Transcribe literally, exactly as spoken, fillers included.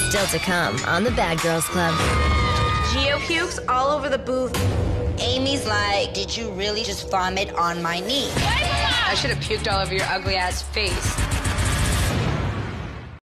Still to come on the Bad Girls Club. Geo pukes all over the booth. Amy's like, did you really just vomit on my knee? I should have puked all over your ugly ass face.